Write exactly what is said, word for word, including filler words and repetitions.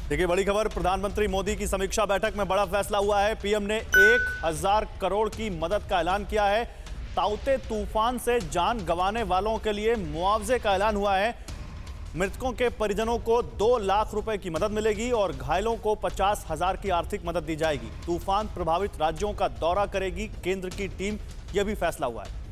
देखिए, बड़ी खबर, प्रधानमंत्री मोदी की समीक्षा बैठक में बड़ा फैसला हुआ है। पीएम ने एक हजार करोड़ की मदद का ऐलान किया है। ताउते तूफान से जान गंवाने वालों के लिए मुआवजे का ऐलान हुआ है। मृतकों के परिजनों को दो लाख रुपए की मदद मिलेगी और घायलों को पचास हजार की आर्थिक मदद दी जाएगी। तूफान प्रभावित राज्यों का दौरा करेगी केंद्र की टीम, यह भी फैसला हुआ है।